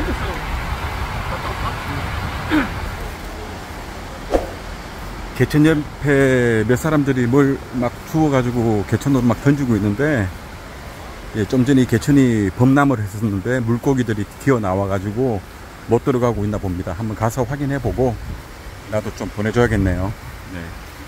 개천 옆에 몇 사람들이 뭘 막 주워가지고 개천으로 막 던지고 있는데, 예, 좀 전에 개천이 범람을 했었는데 물고기들이 튀어나와가지고 못 들어가고 있나 봅니다. 한번 가서 확인해보고 나도 좀 보내줘야겠네요. 네.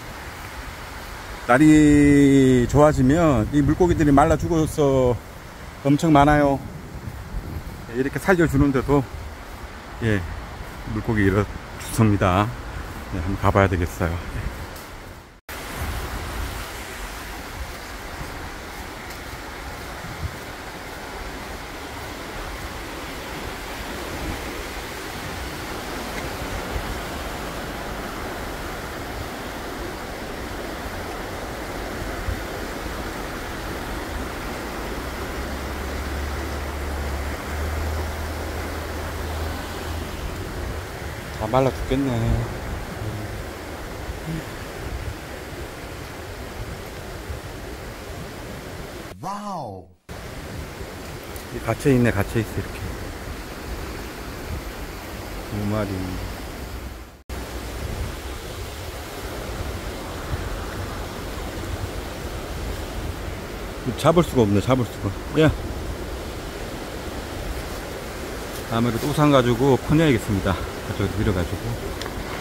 날이 좋아지면 이 물고기들이 말라 죽어서 엄청 많아요. 이렇게 살려주는데도, 예, 물고기 이렇게 죽습니다. 네, 한번 가봐야 되겠어요. 다 말라 죽겠네. 와우. 갇혀있네, 갇혀있어, 이렇게. 두 마리. 잡을 수가 없네, 잡을 수가. 야. 아무래도 우산 가지고 퍼내야겠습니다. 그쪽으로 밀어가지고.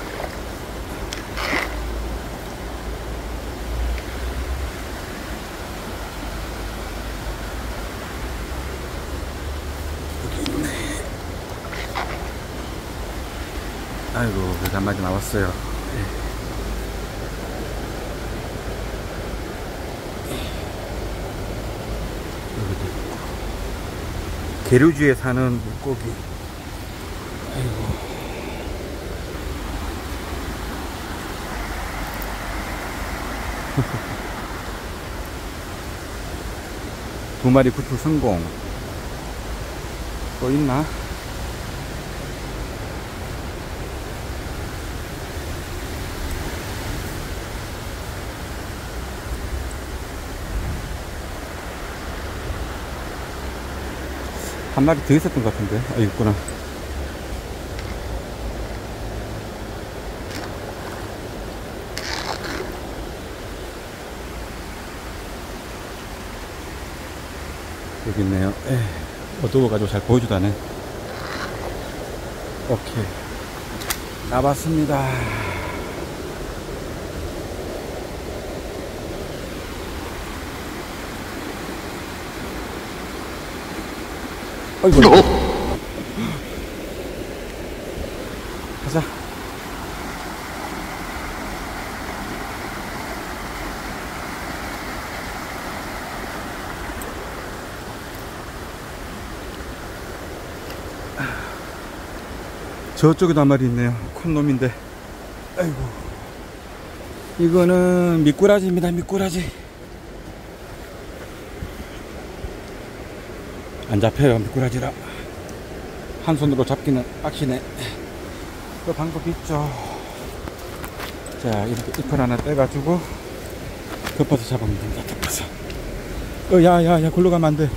아이고, 그래도 한 마리 나왔어요. 여기도 있고. 계류지에 사는 물고기. 아이고. 두 마리 구출 성공. 또 있나? 한 마리 더 있었던 것 같은데. 아, 있구나. 여기 있네요. 어두워가지고 잘 보여주도 않네. 오케이. 나봤습니다. 어이구. 가자. 저쪽에도 한 마리 있네요. 큰 놈인데. 아이고. 이거는 미꾸라지입니다. 미꾸라지. 안 잡혀요. 미꾸라지라. 한 손으로 잡기는 빡시네. 그 방법이 있죠. 자, 이렇게 잎을 하나 떼가지고 덮어서 잡으면 됩니다. 덮어서. 야, 글로 가면 안 돼.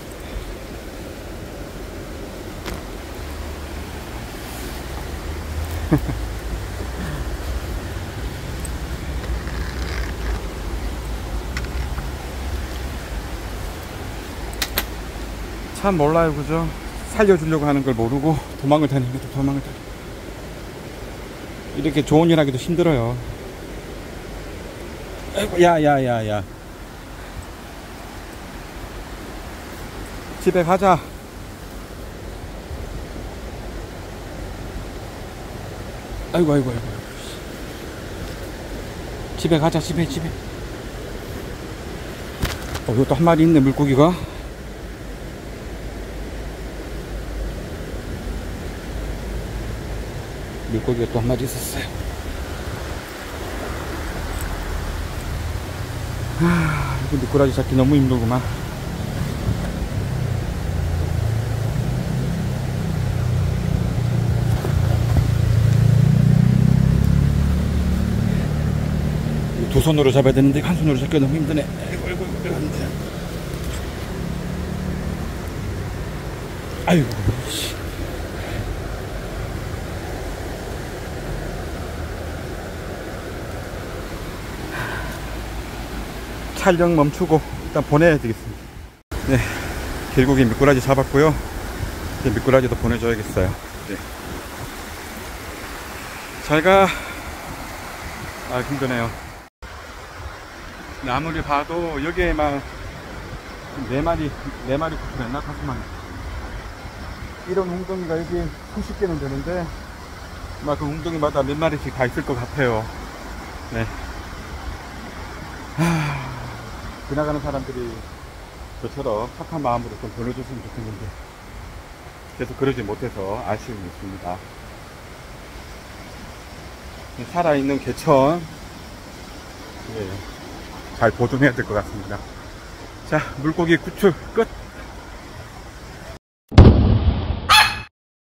참 몰라요, 그죠? 살려주려고 하는 걸 모르고 도망을 다닙니다. 도망을 다니. 이렇게 좋은 일 하기도 힘들어요. 아이고, 야. 집에 가자. 아이고. 집에 가자, 집에. 이것도 한 마리 있네, 물고기가. 물고기가 또 한 마리 있었어요. 이거 미꾸라지 잡기 너무 힘들구만. 두 손으로 잡아야 되는데 한 손으로 잡기가 너무 힘드네. 아이고. 촬영 멈추고 일단 보내야 되겠습니다. 네, 결국에 미꾸라지 잡았고요. 이제 미꾸라지도 보내줘야겠어요. 네. 잘가. 아, 힘드네요. 아무리 봐도 여기에 막 4마리 구출했나? 5마리. 이런 웅덩이가 여기 수십 개는 되는데 막 그 웅덩이마다 몇 마리씩 다 있을 것 같아요. 네. 지나가는 사람들이 저처럼 착한 마음으로 좀 보내줬으면 좋겠는데 계속 그러지 못해서 아쉬움이 있습니다. 살아있는 개천, 예, 잘 보존해야 될 것 같습니다. 자, 물고기 구출 끝!